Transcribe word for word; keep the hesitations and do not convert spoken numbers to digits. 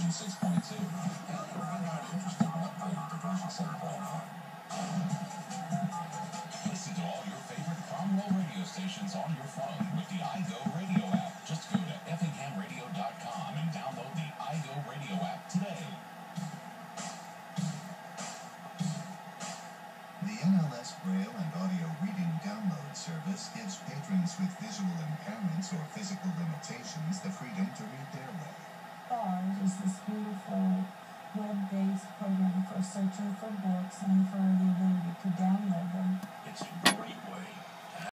six point two. Interesting upgrade to version seven point nine. Listen to all your favorite Cromwell radio stations on your phone with the iGo Radio app. Just go to effingham radio dot com and download the iGo Radio app today. The N L S Braille and Audio Reading Download Service gives patrons with visual impairments or physical limitations the freedom to read their way. Bard is this beautiful web-based program for searching for books and for